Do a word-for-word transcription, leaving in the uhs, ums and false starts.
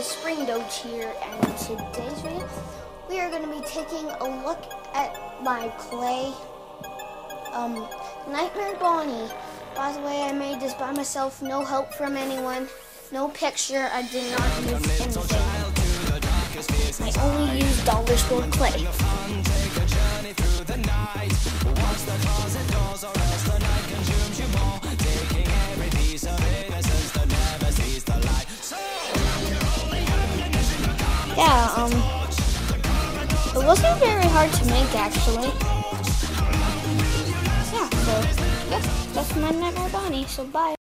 guys, Spring Doge here, and in today's video we are going to be taking a look at my clay um, Nightmare Bonnie. By the way, I made this by myself, no help from anyone, no picture. I did not use anything. I only used dollar store clay. Yeah, um, it wasn't very hard to make, actually. Yeah, so, yeah, that's my Nightmare Bonnie, so bye.